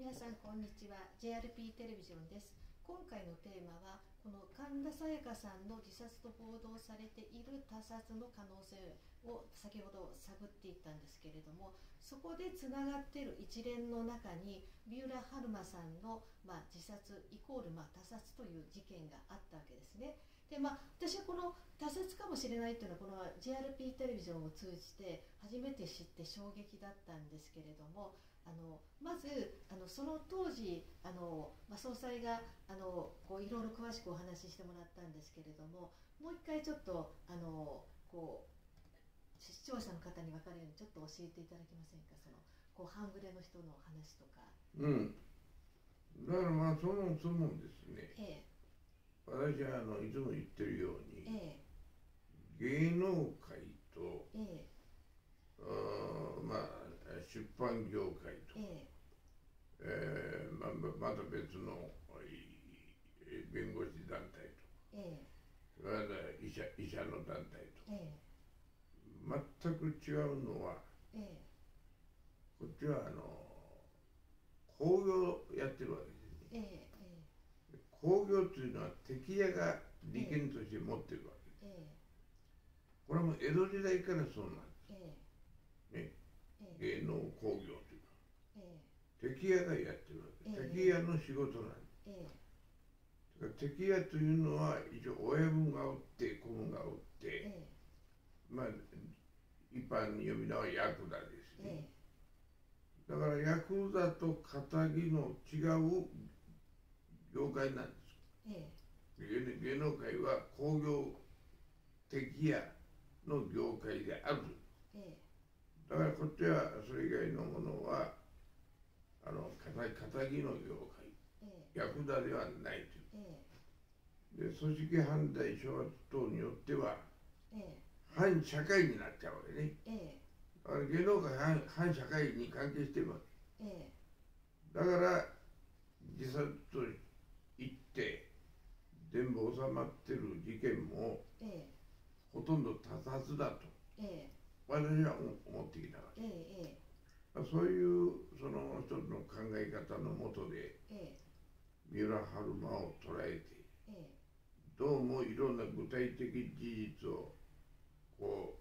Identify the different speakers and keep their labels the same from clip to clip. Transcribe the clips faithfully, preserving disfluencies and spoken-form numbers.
Speaker 1: 皆さんこんにちは。 ジェイアールピー テレビジョンです。今回のテーマはこの神田沙也加さんの自殺と報道されている他殺の可能性を先ほど探っていったんですけれども、そこでつながっている一連の中に三浦春馬さんの、まあ、自殺イコール、まあ、他殺という事件があったわけですね。でまあ、私はこの他殺かもしれないというのはこの ジェイアールピー テレビジョンを通じて初めて知って衝撃だったんですけれども、あのまずあのその当時あの、まあ、総裁があのこういろいろ詳しくお話ししてもらったんですけれども、もう一回ちょっとあのこう視聴者の方に分かるようにちょっと教えていただけませんか。そのこう半グレの人の話とか。
Speaker 2: うん。だからまあそもそもですね、
Speaker 1: ええ、
Speaker 2: 私はあのいつも言ってるように、
Speaker 1: ええ、
Speaker 2: 芸能界と、
Speaker 1: ええ、
Speaker 2: あまあ出版業界と、
Speaker 1: ええ、
Speaker 2: えーまあ、また別のい弁護士団体と、
Speaker 1: ええ、
Speaker 2: それから医者、医者の団体と、
Speaker 1: ええ、
Speaker 2: 全く違うのは、
Speaker 1: ええ、
Speaker 2: こっちはあの興行やってるわけですね。
Speaker 1: ええ、
Speaker 2: 興行というのは敵屋が利権として持ってるわけです。
Speaker 1: ええ、
Speaker 2: これはもう江戸時代からそうなんです。
Speaker 1: え
Speaker 2: ね、
Speaker 1: え、え
Speaker 2: 芸能興行というのは
Speaker 1: え、
Speaker 2: 敵屋がやってるわけ、
Speaker 1: ええ、
Speaker 2: 敵屋の仕事なんです。
Speaker 1: ええ、
Speaker 2: だから敵屋というのは一応親分がおって子分がおって、
Speaker 1: ええ、
Speaker 2: まあ一般に呼び名はヤクザですね。
Speaker 1: ええ、
Speaker 2: だからヤクザと堅気の違う業界なんです。
Speaker 1: え
Speaker 2: 芸芸能界は興行敵屋の業界である。
Speaker 1: え、
Speaker 2: だからこっちはそれ以外のものはあの堅気の業界、
Speaker 1: ええ、
Speaker 2: ヤクザではないという。
Speaker 1: え
Speaker 2: で組織犯罪処罰等によっては
Speaker 1: え、
Speaker 2: 反社会になっちゃうわけね。
Speaker 1: ええ、
Speaker 2: だから芸能界は反社会に関係してるわけ。
Speaker 1: ええ、
Speaker 2: だから自殺と言って全部収まってる事件も
Speaker 1: ええ、
Speaker 2: ほとんど他殺だと
Speaker 1: ええ、
Speaker 2: 私は思ってきたわけ。
Speaker 1: ええ、
Speaker 2: そういうその一つの考え方のもとで
Speaker 1: ええ、
Speaker 2: 三浦春馬を捉えて、
Speaker 1: ええ、
Speaker 2: どうもいろんな具体的事実をこ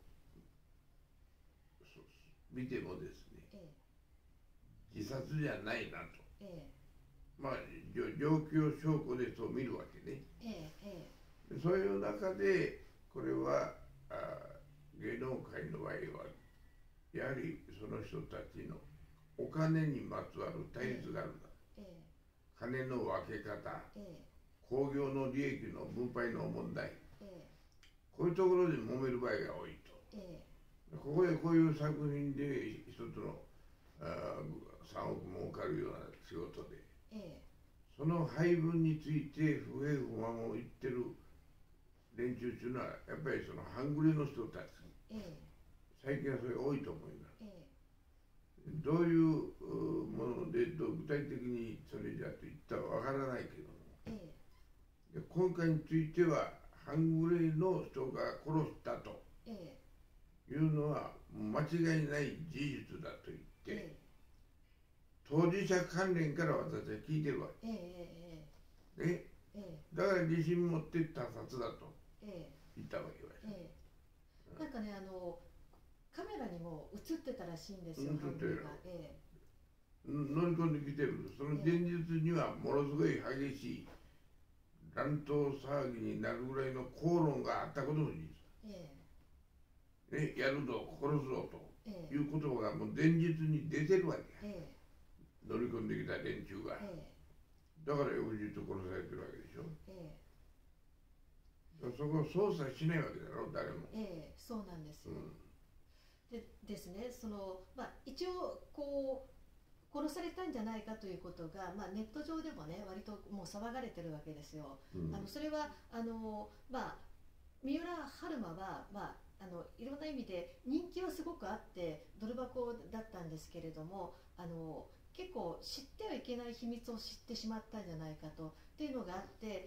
Speaker 2: う見てもですね、
Speaker 1: ええ、
Speaker 2: 自殺じゃないなと、
Speaker 1: ええ、
Speaker 2: まあ状況証拠でそう見るわけね。
Speaker 1: ええ、
Speaker 2: でそういう中でこれはあ芸能界の場合はやはりその人たちのお金にまつわる対立があるんだ。
Speaker 1: ええ、
Speaker 2: 金の分け方、
Speaker 1: ええ、
Speaker 2: 興行の利益の分配の問題、
Speaker 1: ええ、
Speaker 2: こういうところで揉める場合が多いと。
Speaker 1: ええ、
Speaker 2: ここでこういう作品で一つのあさんおく儲かるような仕事で、
Speaker 1: ええ、
Speaker 2: その配分について不平不満を言ってる連中というのはやっぱりその半グレの人たち、
Speaker 1: ええ、
Speaker 2: 最近はそれが多いと思います。
Speaker 1: え
Speaker 2: どういうものでどう具体的にそれじゃと言ったらわからないけども、
Speaker 1: え、
Speaker 2: で今回については半グレの人が殺したと
Speaker 1: ええ、
Speaker 2: いうのは間違いない事実だと言って、
Speaker 1: ええ、
Speaker 2: 当事者関連から私は聞いてるわ
Speaker 1: ええ、
Speaker 2: けね。
Speaker 1: ええ、
Speaker 2: だから自信持って他殺だと
Speaker 1: ええ、
Speaker 2: 言ったわけは、
Speaker 1: ええ、なんかね、あのカメラにも映ってたらしいんですよ、
Speaker 2: 映ってるよ。
Speaker 1: え
Speaker 2: 乗り込んできてる。その前日にはものすごい激しい乱闘騒ぎになるぐらいの口論があったことも事実、
Speaker 1: え
Speaker 2: ね、やるぞ殺すぞと
Speaker 1: え、
Speaker 2: いう言葉がもう前日に出てるわけや、
Speaker 1: ええ、
Speaker 2: 乗り込んできた連中が、
Speaker 1: え
Speaker 2: だから翌日殺されてるわけでしょ。
Speaker 1: え、
Speaker 2: そこを捜査しないわけだろ誰も。
Speaker 1: ええ、そうなんですよ。
Speaker 2: うん、
Speaker 1: でですね、そのまあ、一応こう殺されたんじゃないかということが、まあ、ネット上でもね割ともう騒がれてるわけですよ。
Speaker 2: うん、
Speaker 1: あのそれはあの、まあ、三浦春馬は、まあ、あのいろんな意味で人気はすごくあってドル箱だったんですけれども、あの結構知ってはいけない秘密を知ってしまったんじゃないかとっていうのがあって、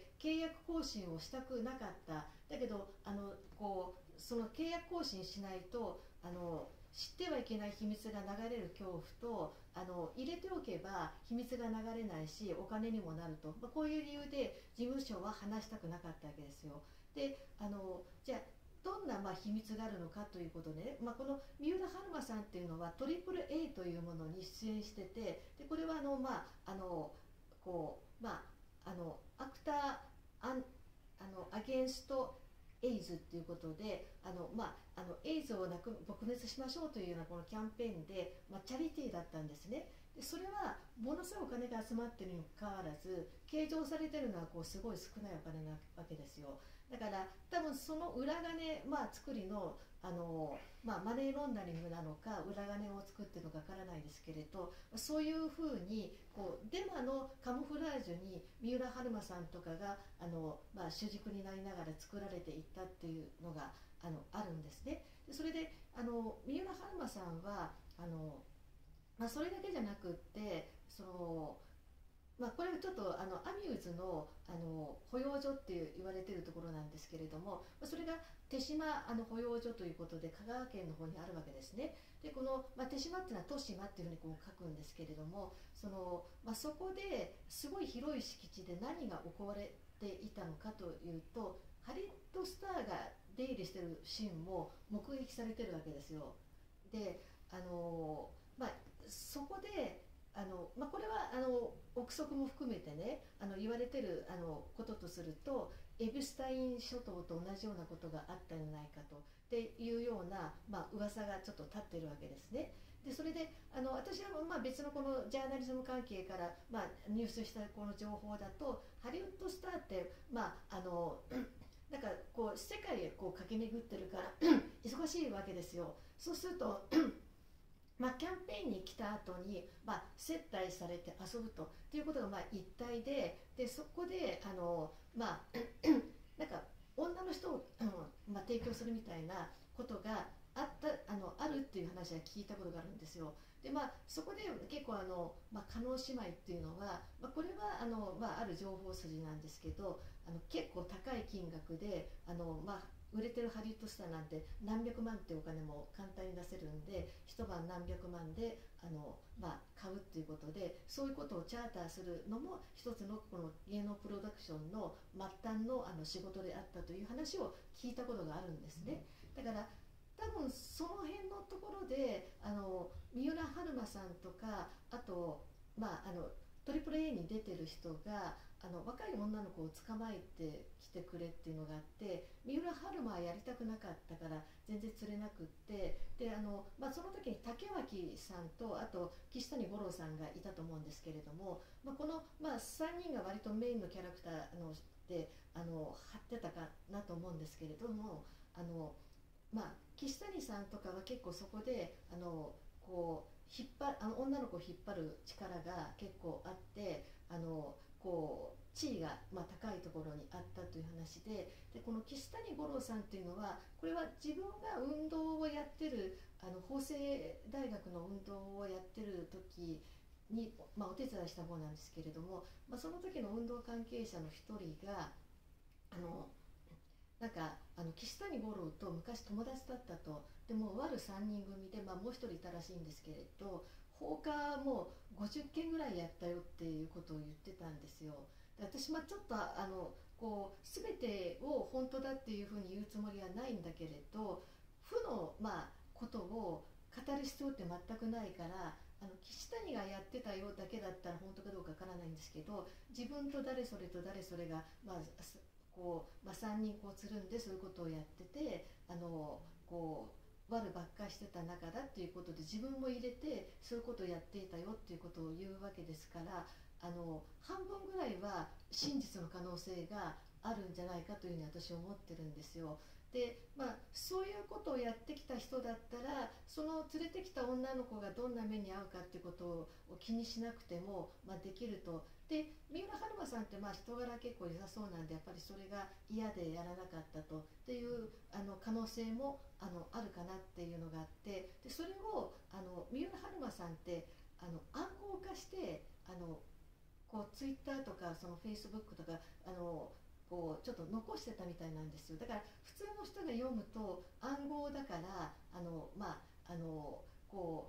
Speaker 1: 契約更新をしたくなかった。だけどあのこうその契約更新しないとあの知ってはいけない秘密が流れる恐怖と、 あの入れておけば秘密が流れないしお金にもなると、まあ、こういう理由で事務所は話したくなかったわけですよ。であのじゃあどんなまあ秘密があるのかということで、ね、まあ、この三浦春馬さんっていうのは トリプルエー というものに出演してて、でこれはあの、まあ、あのこう、まあ、あのアクターアンあのアゲンストエイズっていうことで、あの、まあ、あのエイズをなく撲滅しましょうというようなこのキャンペーンで、まあ、チャリティーだったんですね。でそれはものすごいお金が集まっているにもかかわらず、計上されているのはこうすごい少ないお金なわけですよ。だから多分その裏金、まあ、作りの、あの、まあ、マネーロンダリングなのか裏金を作っているのかわからないですけれど、そういうふうにこうデマのカモフラージュに三浦春馬さんとかがあの、まあ、主軸になりながら作られていったっていうのがあのあるんですね。でそれであの三浦春馬さんはあの、まあ、それだけじゃなくってそのまあ、これはちょっとあのアミューズ の, あの保養所って言われているところなんですけれども、それが手島あの保養所ということで香川県の方にあるわけですね。でこの、まあ、手島っていうのは豊島っていうふうにこう書くんですけれども、その、まあ、そこですごい広い敷地で何が行われていたのかというと、ハリウッドスターが出入りしているシーンも目撃されているわけですよ。であの、まあ、そこであの、まあ、これはあの憶測も含めてね、あの言われてるあのこととすると、エブスタイン諸島と同じようなことがあったんじゃないかとっていうような、まあ噂がちょっと立ってるわけですね。でそれであの私はまあ別のこのジャーナリズム関係から、まあ、入手したこの情報だと、ハリウッドスターって、まあ、あのなんかこう世界へこう駆け巡ってるから忙しいわけですよ。そうするとまあ、キャンペーンに来た後に、まあ、接待されて遊ぶということがまあ一体で、でそこであの、まあ、なんか女の人を、うんまあ、提供するみたいなことがあったあのあるっていう話は聞いたことがあるんですよ。でまあ、そこで結構あの、まあ、加納姉妹っていうのは、まあ、これはあの、まあ、ある情報筋なんですけど、あの結構高い金額であの、まあ売れてるハリウッドスターなんて何百万ってお金も簡単に出せるんで、一晩何百万であの、まあ、買うっていうことで、そういうことをチャーターするのも一つのこの芸能プロダクションの末端の、あの仕事であったという話を聞いたことがあるんですね。だから多分その辺のところであの三浦春馬さんとか、あと、まあ、あのトリプル A に出てる人があの若い女の子を捕まえてきてくれっていうのがあって、三浦春馬はやりたくなかったから全然釣れなくって、であの、まあ、その時に竹脇さんとあと岸谷五郎さんがいたと思うんですけれども、まあ、この、まあ、さんにんが割とメインのキャラクターのであの張ってたかなと思うんですけれども、あの、まあ、岸谷さんとかは結構そこであのこう引っ張あの女の子を引っ張る力が結構あって、あのこう地位が、まあ、高いところにあったという話で、でこの岸谷五郎さんっていうのは、これは自分が運動をやってるあの法政大学の運動をやってる時に、まあ、お手伝いした方なんですけれども、まあ、その時の運動関係者の一人があのなんかあの岸谷五郎と昔友達だったと。でも悪さんにん組で、まあ、もう一人いたらしいんですけれど、放火もごじゅっけんぐらいやったよっていうことを言ってたんですよ。で私はちょっとあのこう全てを本当だっていうふうに言うつもりはないんだけれど、負の、まあ、ことを語る必要って全くないから、あの岸谷がやってたよだけだったら本当かどうかわからないんですけど、自分と誰それと誰それが、まあこうまあ、さんにんこうつるんでそういうことをやってて、あのこう悪ばっかしてた中だっていうことで自分も入れてそういうことをやっていたよっていうことを言うわけですから、あの半分ぐらいは真実の可能性があるんじゃないかというふうに私は思ってるんですよ。で、まあ、そういうことをやってきた人だったら、その連れてきた女の子がどんな目に遭うかっていうことを気にしなくても、まあ、できると。で三浦春馬さんってまあ人柄結構良さそうなんで、やっぱりそれが嫌でやらなかったとっていうあの可能性もあのあるかなっていうのがあって、でそれをあの三浦春馬さんってあの暗号化してあのこうツイッターとかそのフェイスブックとかあのこうちょっと残してたみたいなんですよ。だから普通の人が読むと暗号だから、あのまああのこ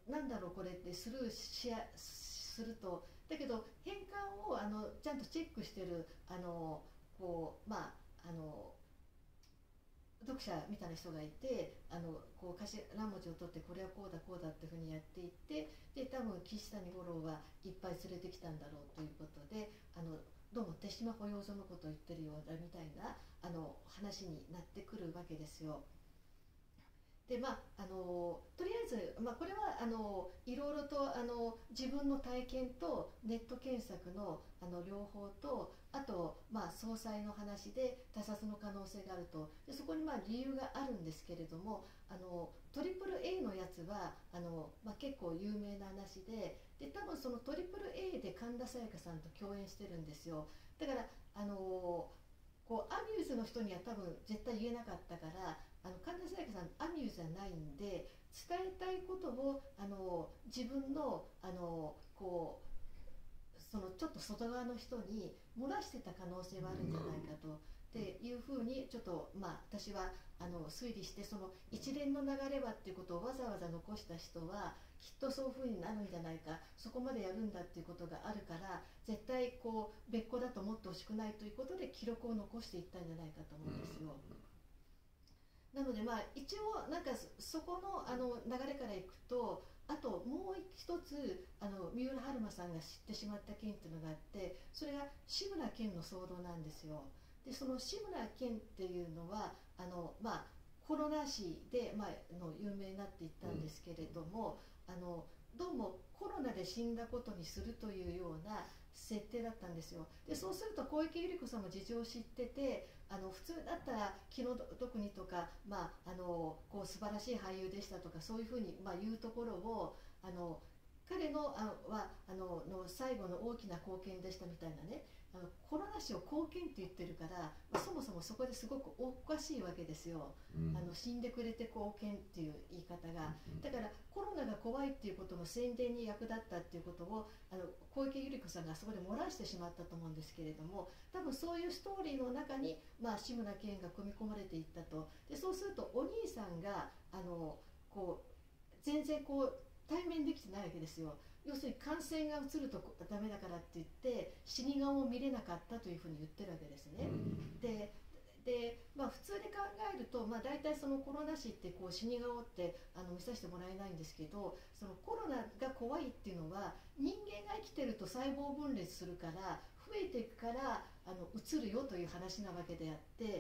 Speaker 1: なんだろうこれってスルーしやすると、だけど変換をあのちゃんとチェックしてるあのこうまああの読者みたいな人がいて、あのこう頭文字を取ってこれはこうだこうだっていうふうにやっていって、で多分岸谷五郎はいっぱい連れてきたんだろうということで、あのどうも手島保養所のことを言ってるようだみたいなあの話になってくるわけですよ。でまあ、あのとりあえず、まあ、これはあのいろいろとあの自分の体験とネット検索の、あの両方と、あと、まあ、総裁の話で他殺の可能性があると、でそこにまあ理由があるんですけれども、あのトリプル A のやつはあの、まあ、結構有名な話で、で多分そのトリプル A で神田沙也加さんと共演してるんですよ。だからあのこうアミューズの人には多分絶対言えなかったから、あの神田沙也加さんアミューズじゃないんで、伝えたいことをあの自分のあのこうそのちょっと外側の人に漏らしてた可能性はあるんじゃないかと。っていうふうにちょっと、まあ、私はあの推理して、その一連の流れはっていうことをわざわざ残した人はきっとそういうふうになるんじゃないか、そこまでやるんだっていうことがあるから、絶対こう別個だと思ってほしくないということで記録を残していったんじゃないかと思うんですよ。なのでまあ一応なんかそこのあの流れからいくと、あともう一つあの三浦春馬さんが知ってしまった件っていうのがあって、それが志村けんの騒動なんですよ。でその志村けんっていうのはあの、まあ、コロナ死で、まあ、の有名になっていったんですけれども、あのどうもコロナで死んだことにするというような設定だったんですよ。でそうすると小池百合子さんも事情を知ってて、あの普通だったら気の毒にとか、まあ、あのこう素晴らしい俳優でしたとかそういうふうに、まあ、言うところを、あの彼のあはあのの最後の大きな貢献でしたみたいなね、あのコロナ死を貢献って言ってるから、まあ、そもそもそこですごくおかしいわけですよ、うん、あの死んでくれて貢献っていう言い方が。だからコロナが怖いっていうことの宣伝に役立ったっていうことをあの小池百合子さんがそこで漏らしてしまったと思うんですけれども、多分そういうストーリーの中に、まあ、志村けんが組み込まれていったと。でそうするとお兄さんがあのこう全然こう対面できてないわけですよ。要するに感染がうつるとダメだからって言って死に顔を見れなかったというふうに言ってるわけですね。でで、まあ、普通で考えると、まあ、大体そのコロナ死ってこう死に顔ってあの見させてもらえないんですけど、そのコロナが怖いっていうのは人間が生きてると細胞分裂するから増えていくからあのうつるよという話なわけであって、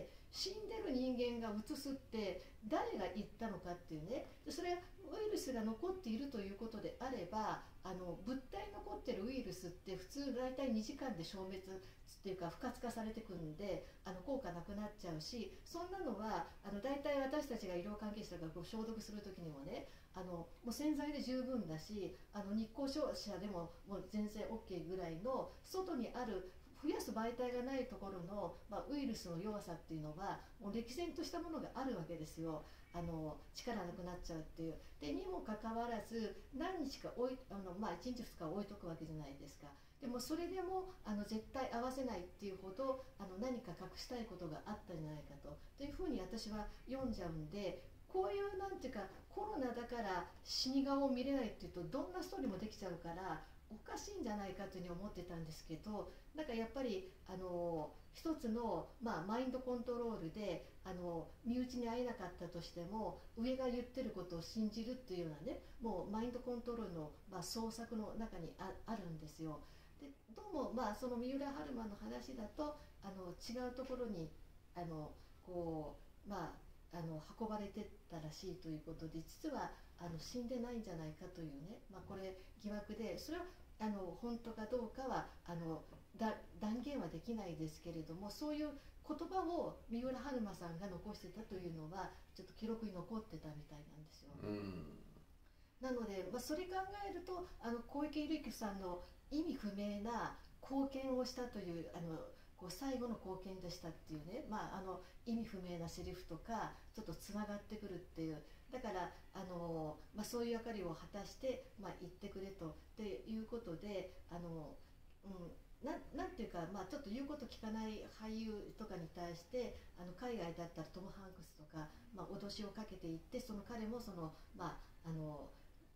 Speaker 1: 死んでる人間がうつすって誰が言ったのかっていうね。でそれはウイルスが残っているということであれば、あの物体に残ってるウイルスって普通大体にじかんで消滅っていうか不活化されてくんで、あの効果なくなっちゃうし、そんなのはあの大体私たちが医療関係者がこう消毒する時にもね、あのもう洗剤で十分だし、あの日光照射でももう全然 OK ぐらいの外にある増やす媒体がないところの、まあ、ウイルスの弱さっていうのはもう歴然としたものがあるわけですよ。あの力なくなっちゃうっていう。でにもかかわらず何日か置いあの、まあ、いちにちふつか置いとくわけじゃないですか。でもそれでもあの絶対合わせないっていうほどあの何か隠したいことがあったんじゃないかとというふうに私は読んじゃうんで、こういうなんていうかコロナだから死に顔を見れないっていうとどんなストーリーもできちゃうからおかしいんじゃないかというふうに思ってたんですけど、なんかやっぱりあの一つの、まあ、マインドコントロールであの身内に会えなかったとしても上が言ってることを信じるっていうようなね、もうマインドコントロールの、まあ、創作の中に あ, あるんですよ。でどうも、まあ、その三浦春馬の話だとあの違うところにあのこう、まあ、あの運ばれてったらしいということで、実はあの死んでないんじゃないかというね、まあ、これ疑惑で、それはあの本当かどうかはあのだ断言はできないですけれども、そういう言葉を三浦春馬さんが残してたというのはちょっと記録に残ってたみたいなんですよ。うんなので、まあ、それ考えるとあの小池百合子さんの意味不明な貢献をしたというあのこう最後の貢献でしたっていうね、まあ、あの意味不明なセリフとかちょっとつながってくるっていう。だからあの、まあ、そういう役割を果たして、まあ、言ってくれとっていうことで、あの、うん、な, なんていうか、まあ、ちょっと言うこと聞かない俳優とかに対してあの海外だったらトム・ハンクスとか、まあ、脅しをかけていって、その彼もその、まあ、あの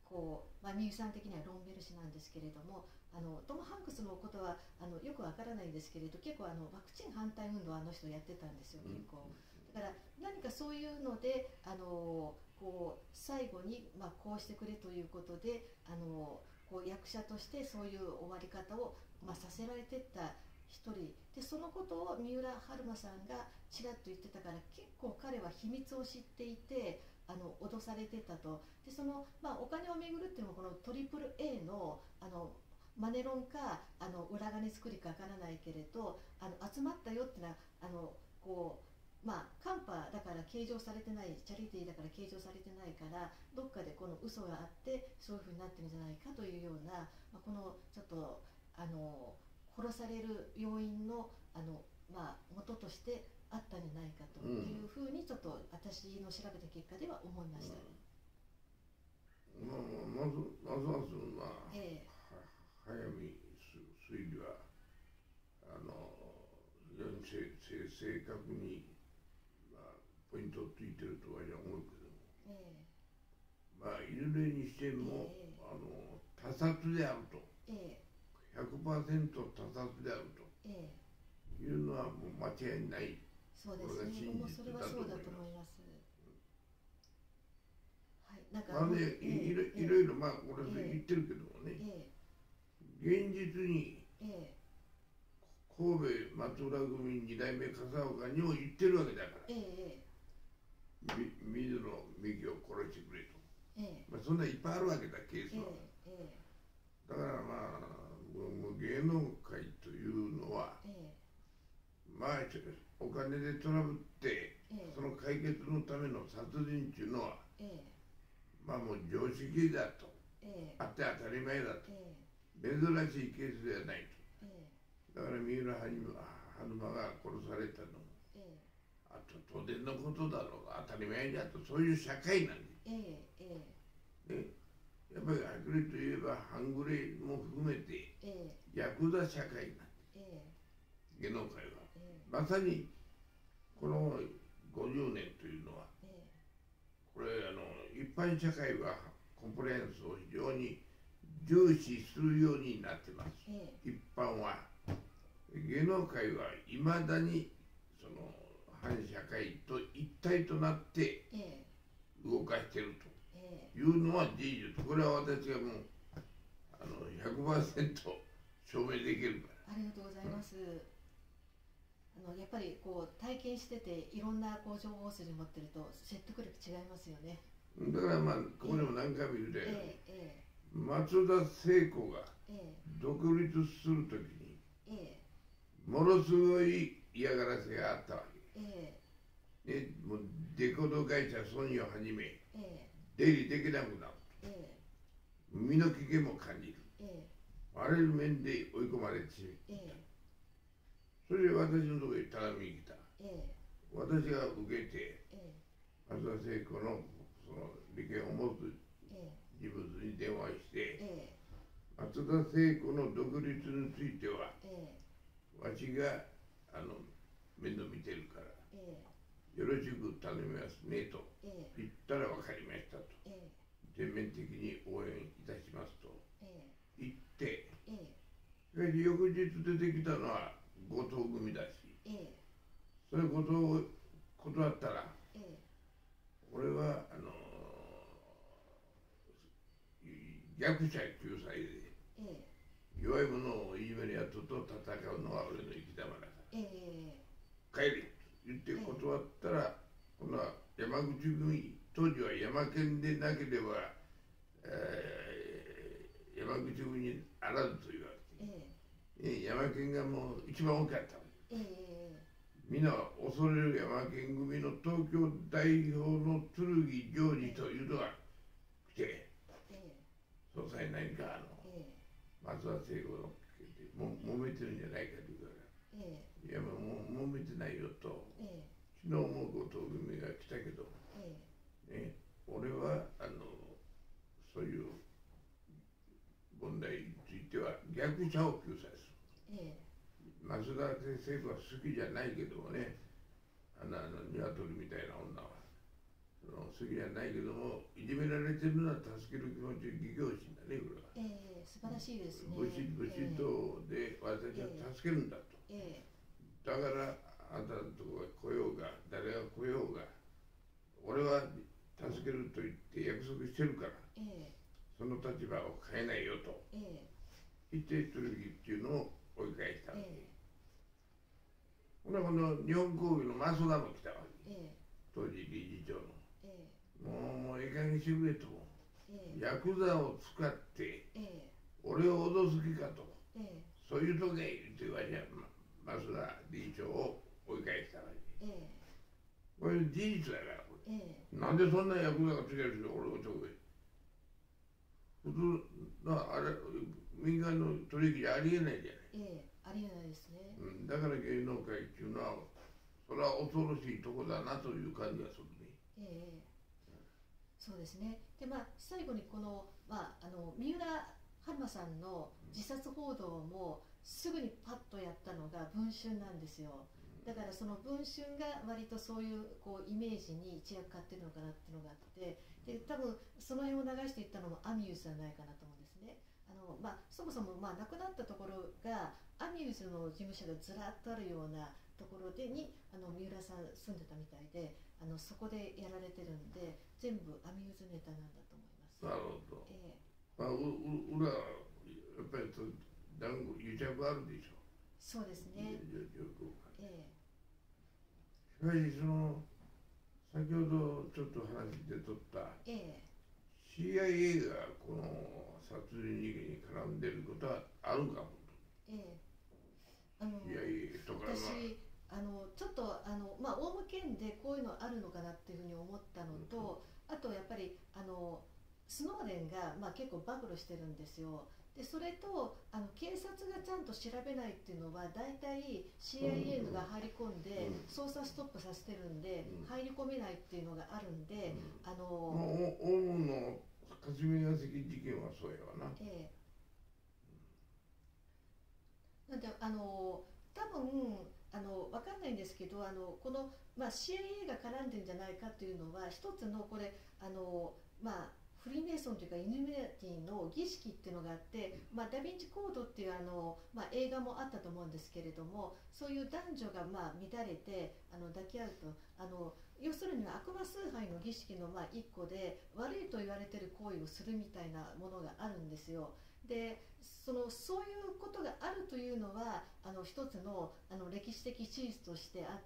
Speaker 1: こう、まあ、ミュージシャン的にはロンベル氏なんですけれども、あのトム・ハンクスのことはあのよくわからないんですけれど、結構あのワクチン反対運動をあの人やってたんですよ、結構。だから何かそういうのであのこう最後に、まあ、こうしてくれということであのこう役者としてそういう終わり方を、まあ、させられてった一人で、そのことを三浦春馬さんがちらっと言ってたから、結構彼は秘密を知っていてあの脅されてたと。でその、まあ、お金をめぐるっていうのもこのトリプル A のあのマネロンかあの裏金作りかわからないけれど、あの集まったよっていうのはあのこうまあ、カンパだから計上されてない、チャリティーだから計上されてないから、どっかでこの嘘があってそういうふうになってるんじゃないかというような、まあ、このちょっとあの殺される要因のあの、まあ、元としてあったんじゃないかというふうにちょっと私の調べた結果では思いました。
Speaker 2: うん、まあ、まずまずはそのまあ、
Speaker 1: ええ、
Speaker 2: 早見推理はあの非常に正確にポイントをついてるとは思うけども、えー、まあいずれにしても、えー、あの他殺であると、えー、ひゃくパーセント 他殺であると、えー、いうのはもう間違いない。
Speaker 1: そうですね、もうそれはそうだと思います。はい、なんか
Speaker 2: まあね、えー、い, ろいろいろまあこれ言ってるけどもね、えー、現実に、えー、神戸松浦組に代目笠岡にも言ってるわけだから。えー水野美紀を殺してくれと、ええ、まあ、そんないっぱいあるわけだ、ケースは、ええ、だからまあもう芸能界というのは、ええ、まあお金でトラブって、ええ、その解決のための殺人っていうのは、ええ、まあもう常識だと、ええ、あって当たり前だと、ええ、珍しいケースではないと、ええ、だから三浦春馬が殺されたのも、ええ、あと当然のことだろうが当たり前だと、そういう社会なんです、ええええ、やっぱりはっきりと言えば半グレも含めて、ええ、ヤクザ社会なんです、ええ、芸能界は、ええ、まさにこのごじゅうねんというのは、ええ、これあの一般社会はコンプライアンスを非常に重視するようになってます、ええ、一般は。芸能界はいまだにその反社会と一体となって動かしているというのは事実。これは私がもうあの ひゃくパーセント 証明できるから。
Speaker 1: ありがとうございます、うん、あのやっぱりこう体験してていろんなこう情報筋持ってると説得力違いますよね。
Speaker 2: だからまあここでも何回も言うて、えーえー、松田聖子が独立するときに、えー、ものすごい嫌がらせがあったわけ。えーね、もうレコード会社ソニーをはじめ、えー、出入りできなくなる、えー、身の危険も感じる、えー、あらゆる面で追い込まれてしまった、えー、それで私のところに頼みに来た、えー、私が受けて、えー、松田聖子のその利権を持つ人物に電話して、えー、松田聖子の独立については、えー、わしがあの面倒見てるから、えー、よろしく頼みますねと言ったら分かりましたと、えー、全面的に応援いたしますと言って、えー、しかし翌日出てきたのは後藤組だし、えー、それ後藤を断ったら、えー、俺はあのー、逆者救済で、えー、弱い者をいじめるやつと戦うのは俺の生き様だから、えー、帰れと言って断ったら、えー、今度は山口組、当時は山県でなければ、えー、山口組にあらずと言われて、えー、山県がもう一番大きかったわけです、えー、みんな恐れる山県組の東京代表の剣ジョージというのが来て、えー、総裁何かあの、えー、松田聖子のも揉めてるんじゃないかというから、えー、いやもう揉めてないよと、えー、昨日も後藤組が来たけど、えーね、俺はあのそういう問題については逆者を救済する、えー、松田聖子は好きじゃないけどもね、あのあの鶏みたいな女はその好きじゃないけども、いじめられてるのは助ける気持ち、義行心だね、これは。
Speaker 1: えー、素晴らしいですね。
Speaker 2: 武士武士道で私は助けるんだと。
Speaker 1: えー、
Speaker 2: だからあんたのところが来ようが、誰が来ようが、俺は助けると言って約束してるから、えー、その立場を変えないよと。えー言って剣っていうのを追い返したわけ。ええ、ほなこの日本工業の増田も来たわけ。ええ、当時理事長の。ええ、もう、もういい加減にしてくれと。ええ、ヤクザを使って、ええ、俺を脅す気かと。ええ、そういうとけ言ってわしは増田理事長を追い返したわけ。ええ、これ事実だからこれ。ええ、なんでそんなヤクザがつける人俺をちょくれ。普通なあれ民間の取引じゃありえないじゃない。
Speaker 1: ええ、ありえないですね。
Speaker 2: うん、だから芸能界っていうのはそれは恐ろしいとこだなという感じがするね。
Speaker 1: ええ、そうですね。でまあ最後にこのまああの三浦春馬さんの自殺報道もすぐにパッとやったのが文春なんですよ。だからその文春が割とそういうこうイメージに一役買ってるのかなっていうのがあって、で多分その辺を流していったのもアミューズじゃないかなと思うんですね。あのまあ、そもそもまあ亡くなったところがアミューズの事務所がずらっとあるようなところでにあの三浦さん住んでたみたいで、あのそこでやられてるんで全部アミューズネタなんだと思います。
Speaker 2: なるほど。えー、まあ、うう裏はやっぱり団子癒着あるでしょ。
Speaker 1: そうですね。
Speaker 2: ええ、しかしその先ほどちょっと話で取った、ええ、シーアイエー がこの殺人事件に絡んでることはあるかも。ええ、
Speaker 1: あの シーアイエー とか、私あのちょっとあの、まあ、オウム県でこういうのあるのかなっていうふうに思ったのと、うん、あとやっぱりあのスノーデンが、まあ、結構暴露してるんですよ。でそれとあの警察がちゃんと調べないっていうのは大体 シーアイエー が入り込んで捜査ストップさせてるんで入り込めないっていうのがあるんで、あの
Speaker 2: オウムの霞が関事件はそうやわな。え
Speaker 1: え、なんであの多分あの分かんないんですけど、あのこの、まあ、シーアイエー が絡んでんじゃないかっていうのは一つのこれあのまあフリーメイソンというかイルミナティの儀式っていうのがあって、まあ、ダ・ヴィンチコードっていうあの、まあ、映画もあったと思うんですけれども、そういう男女がまあ乱れてあの抱き合うと、あの要するに悪魔崇拝の儀式のまあ一個で悪いと言われてる行為をするみたいなものがあるんですよ。でそのそういうことがあるというのはあの一つの、あの歴史的事実としてあって、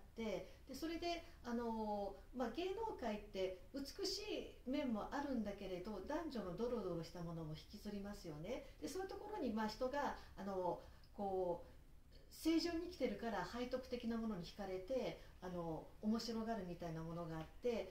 Speaker 1: でそれであの、まあ、芸能界って美しい面もあるんだけれど男女のドロドロしたものも引きずりますよね。でそういうところにまあ人があのこう正常に生きてるから背徳的なものに惹かれてあの面白がるみたいなものがあって、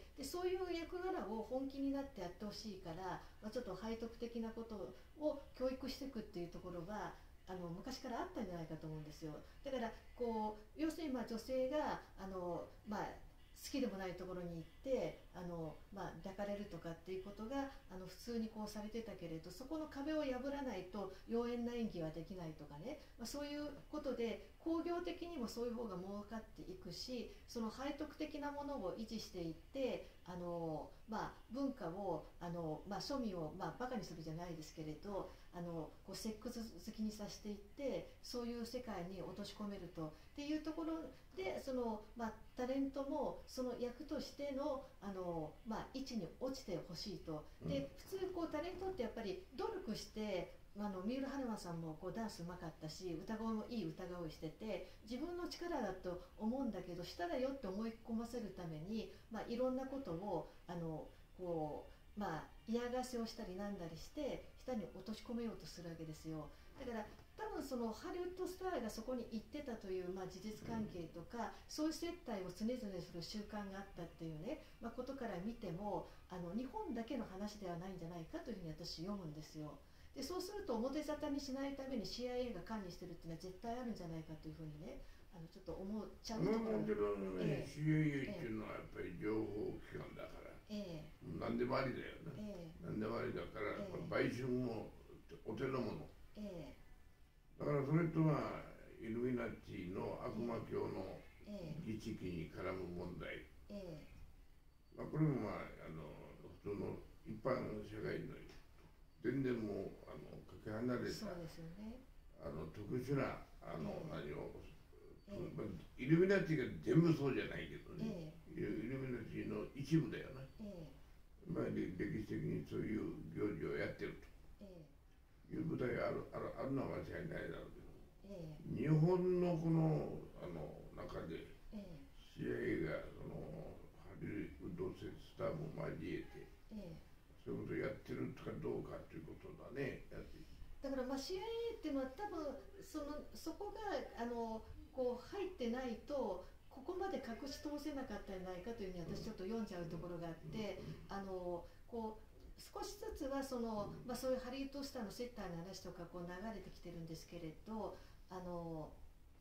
Speaker 1: でそういう役柄を本気になってやってほしいから、まあ、ちょっと背徳的なことを教育していくっていうところはあの昔からあったんじゃないかと思うんですよ。だからこう要するにまあ女性があの、まあ、好きでもないところに行ってあの、まあ、抱かれるとかっていうことがあの普通にこうされてたけれど、そこの壁を破らないと妖艶な演技はできないとかね、まあ、そういうことで工業的にもそういう方が儲かっていくし、その背徳的なものを維持していってあの、まあ、文化をあの、まあ、庶民を、まあ、バカにするじゃないですけれどあのこうセックス好きにさせていってそういう世界に落とし込めるとっていうところでその、まあ、タレントもその役としての、あの、まあ、位置に落ちてほしいと。で普通こうタレントってやっぱり努力してあの三浦春馬さんもこうダンスうまかったし歌声もいい歌声をしてて自分の力だと思うんだけど下だよって思い込ませるために、まあ、いろんなことをあのこう、まあ、嫌がらせをしたりなんだりして下に落とし込めようとするわけですよ。だから多分そのハリウッドスターがそこに行ってたという、まあ、事実関係とか、そういう接待を常々する習慣があったっていうね、まあ、ことから見てもあの日本だけの話ではないんじゃないかというふうに私読むんですよ。でそうすると表沙汰にしないために シーアイエー が管理してるっていうのは絶対あるんじゃないかというふうにね、あのちょっと思っちゃうところも。
Speaker 2: もちろんね、えー、シーアイエー っていうのはやっぱり情報機関だから、えー、何でもありだよね、えー、何でもありだから、えー、売春もお手の物、えー、だからそれとはイルミナティの悪魔教の儀式に絡む問題、えー、 まあ、これもまああの普通の一般社会の全然もうあのかけ離れた、
Speaker 1: そうですよね、
Speaker 2: あの特殊なあの、えー、何を、えーまあ、イルミナティが全部そうじゃないけどね、えー、イルミナティの一部だよな、えーまあ、歴史的にそういう行事をやってると、えー、いう舞台がある、ある、あるのは間違いないだろうけど、えー、日本のこの、あの中で、えー、シーアイエー がそのハリウッドスターも交えて、えーそういうことをやってるかどうかということだね。
Speaker 1: だからまあ シーアイエー っていうのは多分そのそこがあのこう入ってないとここまで隠し通せなかったんじゃないかというふうに私ちょっと読んじゃうところがあって、あのこう少しずつはその、まあ、そういうハリウッドスターの接待の話とかこう流れてきてるんですけれど、あの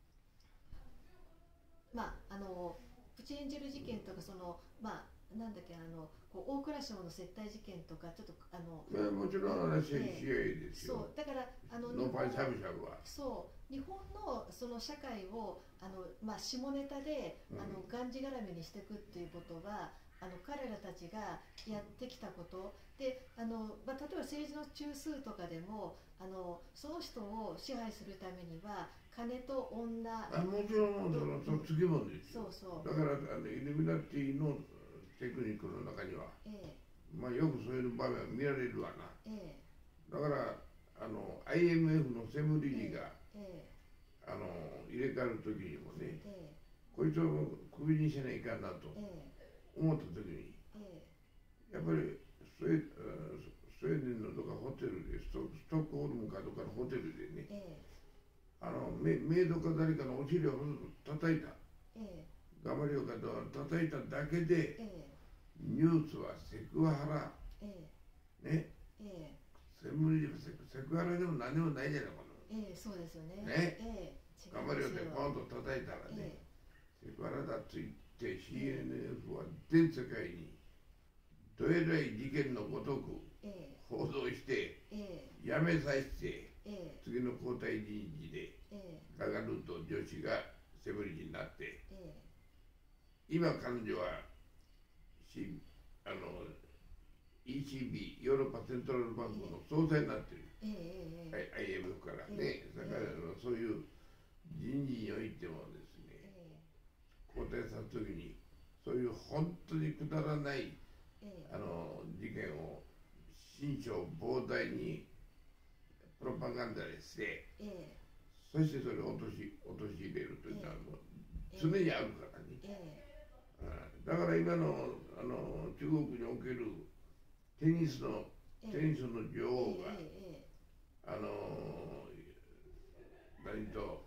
Speaker 1: まああのプチエンジェル事件とかそのまあなんだっけあのこう大蔵省の接待事件とかちょっとあの、
Speaker 2: まあ、もちろん話は シーアイエー ですよ。
Speaker 1: そうだからあの
Speaker 2: ノーパイしゃぶしゃぶは
Speaker 1: そう日本のその社会をあのまあ下ネタで、うん、あのがんじがらめにしていくっていうことはあの彼らたちがやってきたことであの、まあ、例えば政治の中枢とかでもあのその人を支配するためには金と女
Speaker 2: あもちろんそのその次もですよ。
Speaker 1: そうそう
Speaker 2: だからあのイルミナティのテクニックの中には、ええ、まあよくそういう場面は見られるわな、ええ、だからあの アイエムエフ の専務理事が、ええ、あの入れ替わる時にもね、ええ、こいつをクビにしないかんなと思った時に、ええ、やっぱりスウェスウェーデンのどかホテルでスト、ストックホルムかどっかのホテルでね、ええ、あのメイドか誰かのお尻を叩いた、ええ、頑張りようかと叩いただけで、ええ、ニュースはセクハラ、ええ、ね、ええ、専務理事セク、セクハラでも何でもないじゃないこの、
Speaker 1: ええ、そうですよね、
Speaker 2: ね、
Speaker 1: ええ、
Speaker 2: 頑張りようってポンと叩いたらね、ええ、セクハラだと言って シーエヌエフ は全世界にどえらい事件のごとく報道して、ええ、辞めさせて、ええ、次の交代人事で、ええ、ガガルート女子が専務理事になって、ええ、今彼女はあの イーシービー ヨーロッパセントラルバンクの総裁になってる、えーえー、アイエムエフ からね、えー、だから、えー、そういう人事においてもですね、えー、交代させるときにそういう本当にくだらない、えー、あの事件を心象膨大にプロパガンダでして、えー、そしてそれを落とし陥れるというのはもう常にあるからね、えーだから今の、あの中国におけるテニスの、ええ、テニスの女王が、えええ、あの何と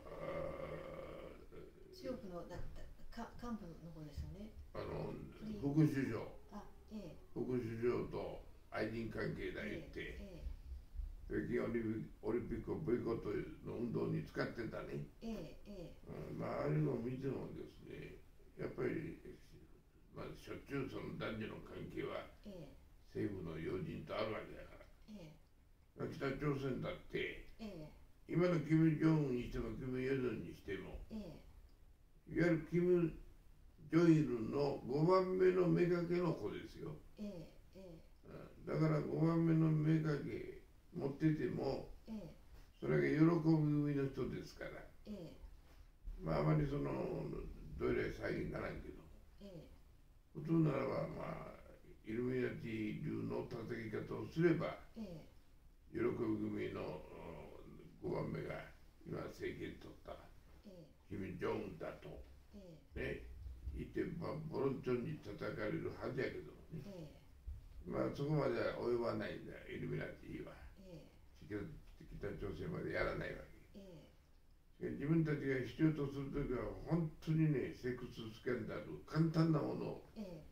Speaker 1: 中国のだか幹部の方ですよね。
Speaker 2: あの副首相、あ、ええ、副首相と愛人関係だ言って、ええ、北京オリンピックをボイコットの運動に使ってたね。ええええ、うん、まあああいうのを見てもですね、やっぱり、まあ、しょっちゅうその男女の関係は政府の要人とあるわけだから、ええ、北朝鮮だって、ええ、今のキム・ジョンウンにしてもキム・ヨジョンにしても、ええ、いわゆるキム・ジョイルのごばんめの目かけの子ですよ、ええええ、だからごばんめの目かけ持ってても、ええ、それが喜ぶ組の人ですから、ええ、まああまりそのどれらい騒ぎにならんけど、ええ、普通ならば、まあ、イルミナティ流の叩き方をすれば、ええ、喜ぶ組のごばんめが今政権取った、ええ、キム・ジョンウンだと、ええ、ね、言って、まあ、ボロンチョンに叩かれるはずやけどね、ええ、まあそこまでは及ばないんだ、イルミナティは、ええ、北朝鮮までやらないわけ。自分たちが必要とするときは本当にね、セックススキャンダル、簡単なものを、ええ、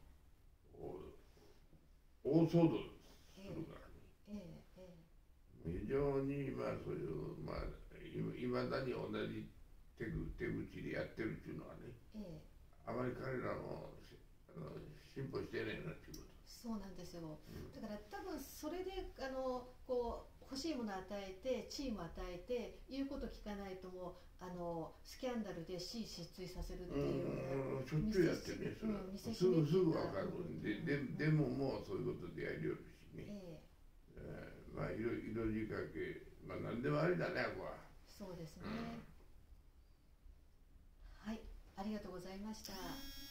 Speaker 2: 大騒動するからね、ええええ、非常にまあそういう、まあ、いまだに同じ手手口でやってるっていうのはね、ええ、あまり彼らもあの進歩してないなっていうこと。
Speaker 1: そうなんですよ、うん、だから多分それであのこう欲しいものを与えて地位も与えて言うこと聞かないともあのスキャンダルで死失墜させるっていうような、
Speaker 2: うん、しょっちゅうやってねそれ、うん、すぐすぐ分かる、うん、で, で, でももうそういうことでやりよるしね、えーえー、まあ色色仕掛けまあ何でもありだねここは。
Speaker 1: そうですね、うん、はい、ありがとうございました。